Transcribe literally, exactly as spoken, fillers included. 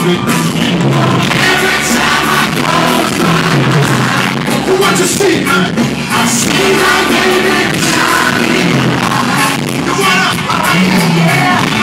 Every time I close my eyes, what you see? I see my baby shining. You wanna? Yeah.